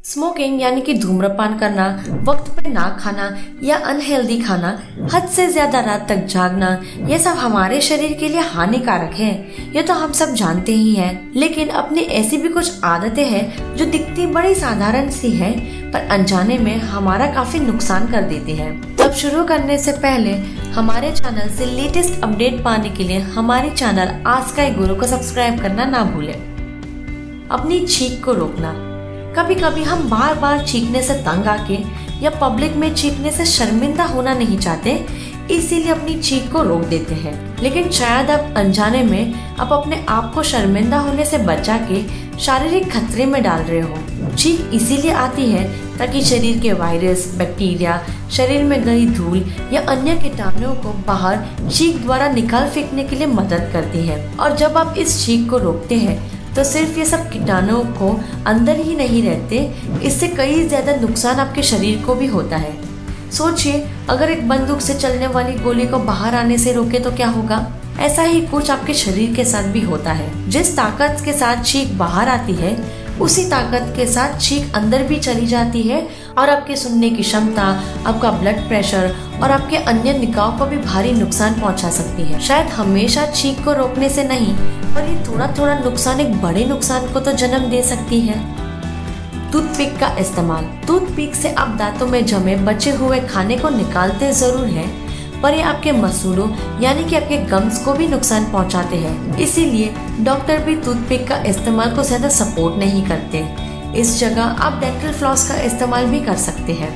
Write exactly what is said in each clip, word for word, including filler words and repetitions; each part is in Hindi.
स्मोकिंग यानी कि धूम्रपान करना, वक्त पे ना खाना या अनहेल्दी खाना, हद से ज्यादा रात तक जागना, ये सब हमारे शरीर के लिए हानिकारक है। ये तो हम सब जानते ही हैं। लेकिन अपनी ऐसी भी कुछ आदतें हैं जो दिखती बड़ी साधारण सी है, पर अनजाने में हमारा काफी नुकसान कर देती है। अब शुरू करने से पहले हमारे चैनल से लेटेस्ट अपडेट पाने के लिए हमारे चैनल आज का गुरु को सब्सक्राइब करना ना भूलें। अपनी छींक को रोकना। कभी कभी हम बार बार चीखने से तंग आके या पब्लिक में चीखने से शर्मिंदा होना नहीं चाहते, इसीलिए अपनी चीख को रोक देते हैं। लेकिन शायद आप अनजाने में आप अपने आप को शर्मिंदा होने से बचा के शारीरिक खतरे में डाल रहे हो। चीख इसीलिए आती है ताकि शरीर के वायरस, बैक्टीरिया, शरीर में गई धूल या अन्य कीटाणुओं को बाहर चीख द्वारा निकाल फेंकने के लिए मदद करती है। और जब आप इस चीख को रोकते हैं तो सिर्फ ये सब कीटाणुओं को अंदर ही नहीं रहते, इससे कई ज्यादा नुकसान आपके शरीर को भी होता है। सोचिए, अगर एक बंदूक से चलने वाली गोली को बाहर आने से रोके तो क्या होगा? ऐसा ही कुछ आपके शरीर के साथ भी होता है। जिस ताकत के साथ चीख बाहर आती है, उसी ताकत के साथ चीख अंदर भी चली जाती है और आपके सुनने की क्षमता, आपका ब्लड प्रेशर और आपके अन्य निकायों को भी भारी नुकसान पहुंचा सकती है। शायद हमेशा चीख को रोकने से नहीं, पर ये थोड़ा थोड़ा नुकसान एक बड़े नुकसान को तो जन्म दे सकती है। टूथपिक का इस्तेमाल। टूथपिक से आप दांतों में जमे बचे हुए खाने को निकालते जरूर हैं, पर ये आपके मसूड़ों यानी कि आपके गम्स को भी नुकसान पहुंचाते हैं। इसीलिए डॉक्टर भी टूथपिक का इस्तेमाल को ज्यादा सपोर्ट नहीं करते। इस जगह आप डेंटल फ्लॉस का इस्तेमाल भी कर सकते हैं।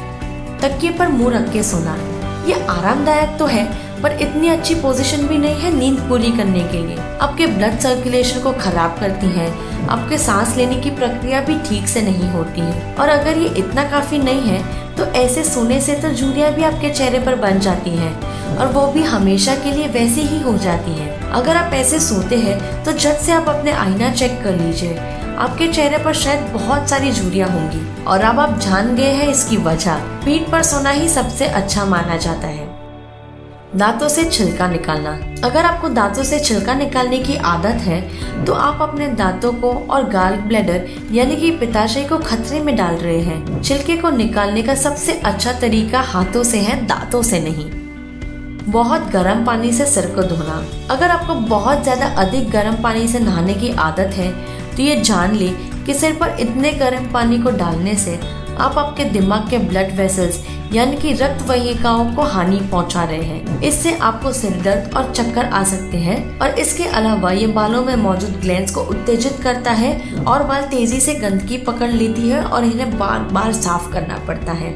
तकिए पर मुंह रख के सोना। ये आरामदायक तो है, पर इतनी अच्छी पोजीशन भी नहीं है नींद पूरी करने के लिए। आपके ब्लड सर्कुलेशन को खराब करती है, आपके सांस लेने की प्रक्रिया भी ठीक से नहीं होती है। और अगर ये इतना काफी नहीं है तो ऐसे सोने से तो झुर्रियां भी आपके चेहरे पर बन जाती हैं और वो भी हमेशा के लिए वैसी ही हो जाती है। अगर आप ऐसे सोते हैं तो झट से आप अपने आईना चेक कर लीजिए, आपके चेहरे पर शायद बहुत सारी झुर्रियां होंगी और अब आप जान गए हैं इसकी वजह। पीठ पर सोना ही सबसे अच्छा माना जाता है। दांतों से छिलका निकालना। अगर आपको दांतों से छिलका निकालने की आदत है तो आप अपने दांतों को और गाल ब्लैडर यानी कि पित्ताशय को खतरे में डाल रहे हैं। छिलके को निकालने का सबसे अच्छा तरीका हाथों से है, दांतों से नहीं। बहुत गर्म पानी से सिर को धोना। अगर आपको बहुत ज्यादा अधिक गर्म पानी से नहाने की आदत है तो ये जान ले कि सिर पर इतने गर्म पानी को डालने से आप आपके दिमाग के ब्लड वेसल्स यानी कि रक्त वाहिकाओं को हानि पहुंचा रहे हैं। इससे आपको सिर दर्द और चक्कर आ सकते हैं और इसके अलावा ये बालों में मौजूद ग्लैंड्स को उत्तेजित करता है और बाल तेजी से गंदगी पकड़ लेती है और इन्हें बार बार साफ करना पड़ता है।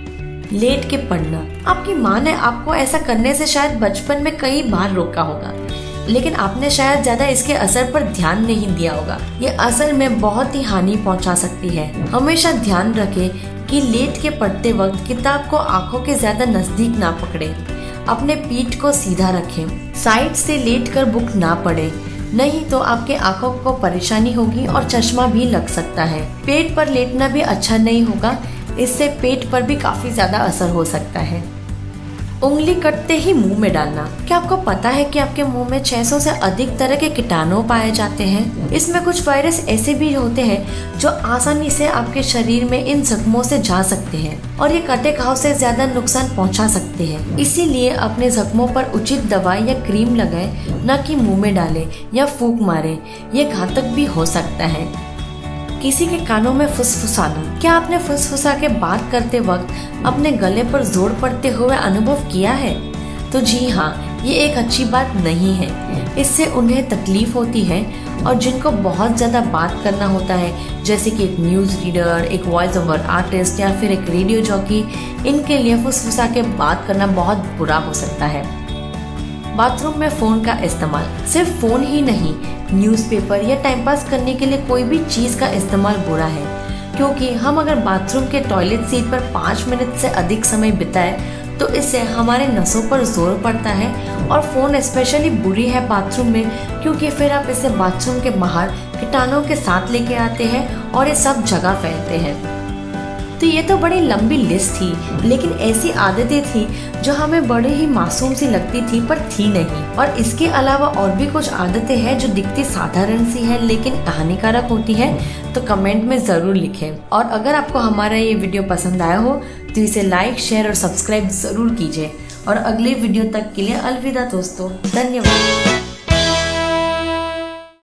लेट के पढ़ना। आपकी माँ ने आपको ऐसा करने से शायद बचपन में कई बार रोका होगा, लेकिन आपने शायद ज्यादा इसके असर पर ध्यान नहीं दिया होगा। ये असल में बहुत ही हानि पहुंचा सकती है। हमेशा ध्यान रखें कि लेट के पढ़ते वक्त किताब को आंखों के ज्यादा नजदीक ना पकड़े। अपने पीठ को सीधा रखें। साइड से लेट कर बुक ना पढ़े, नहीं तो आपके आंखों को परेशानी होगी और चश्मा भी लग सकता है। पेट पर लेटना भी अच्छा नहीं होगा, इससे पेट पर भी काफी ज्यादा असर हो सकता है। उंगली कटते ही मुंह में डालना। क्या आपको पता है कि आपके मुंह में छह सौ से अधिक तरह के कीटाणु पाए जाते हैं? इसमें कुछ वायरस ऐसे भी होते हैं जो आसानी से आपके शरीर में इन जख्मों से जा सकते हैं और ये कटे घाव से ज्यादा नुकसान पहुंचा सकते हैं। इसीलिए अपने जख्मों पर उचित दवाई या क्रीम लगाएं, न कि मुंह में डालें या फूंक मारें। ये घातक भी हो सकता है। किसी के कानों में फुसफुसाना। क्या आपने फुसफुसा के बात करते वक्त अपने गले पर जोर पड़ते हुए अनुभव किया है? तो जी हाँ, ये एक अच्छी बात नहीं है। इससे उन्हें तकलीफ होती है और जिनको बहुत ज्यादा बात करना होता है, जैसे कि एक न्यूज रीडर, एक वॉइस ओवर आर्टिस्ट या फिर एक रेडियो जॉकी, इनके लिए फुसफुसा के बात करना बहुत बुरा हो सकता है। बाथरूम में फोन का इस्तेमाल। सिर्फ फोन ही नहीं, न्यूज़पेपर या टाइम पास करने के लिए कोई भी चीज का इस्तेमाल बुरा है, क्योंकि हम अगर बाथरूम के टॉयलेट सीट पर पाँच मिनट से अधिक समय बिताए तो इससे हमारे नसों पर जोर पड़ता है। और फोन स्पेशली बुरी है बाथरूम में, क्योंकि फिर आप इसे बाथरूम के बाहर कीटाणुओं के साथ लेके आते हैं और ये सब जगह फैलते हैं। तो ये तो बड़ी लंबी लिस्ट थी, लेकिन ऐसी आदतें थी जो हमें बड़े ही मासूम सी लगती थी पर थी नहीं। और इसके अलावा और भी कुछ आदतें हैं जो दिखती साधारण सी है लेकिन हानिकारक होती है, तो कमेंट में जरूर लिखें। और अगर आपको हमारा ये वीडियो पसंद आया हो तो इसे लाइक, शेयर और सब्सक्राइब जरूर कीजिए। और अगले वीडियो तक के लिए अलविदा दोस्तों, धन्यवाद।